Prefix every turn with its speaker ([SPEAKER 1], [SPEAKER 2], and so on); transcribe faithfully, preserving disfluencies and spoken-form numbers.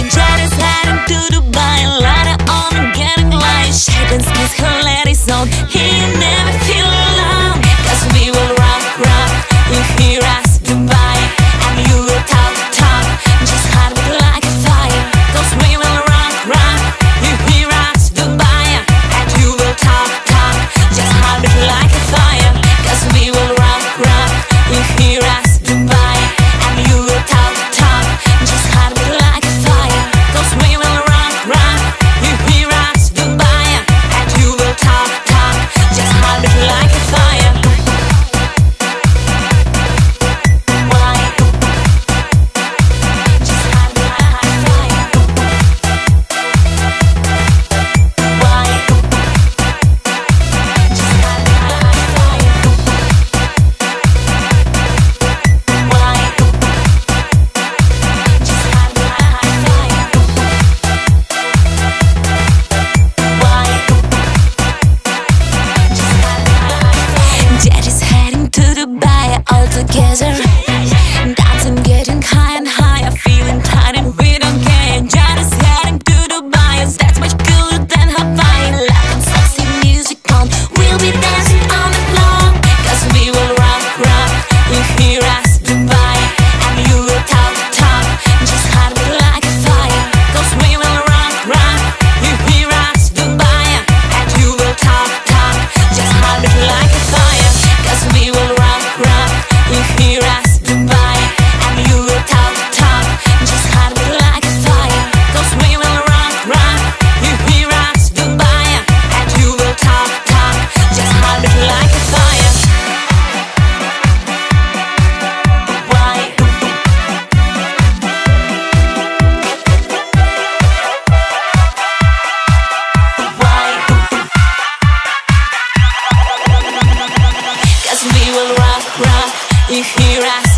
[SPEAKER 1] Jet is heading to Dubai, later on getting light. Shaden's kiss, her ladies on. He never feel alone, cause we will rock, rock. You hear us, Dubai, and you will talk, talk. Just hide it like a fire, cause we will rock, rock. You hear us, Dubai, and you will talk, talk. Just hide it like a fire, cause we will rock, rock. You hear us, Dubai, and you will talk, talk. Just hide it like a fire, cause we will rock, rock. You hear us, Dubai, and you will talk, talk. Just hide it like a fire. Why? Just hide it like a fire. Why? Just hide it like a fire. Why? Just hide it like a fire. Why? Just hide it like a fire. Jet is heading to Dubai all together, dancing, getting high and higher, feeling tight and we don't care. Jet is heading to Dubai, that's much cooler than Hawaii. Loud and sexy music on, we'll be dancing on the floor, cause we will rock, rock. You hear us, Dubai, and you will talk, talk. Just hide it like a fire, cause we will rock, rock. You hear us, Dubai, and you will talk, talk. Just hide it like a fire, cause we will rock, rock. You hear us, Dubai, and you will talk, talk. Just hide it like a fire, cause we will rock, rock. You hear us, Dubai, and you will talk, talk. Just hide it like a fire. Why? Why? Cause we will rock, rock. You hear us,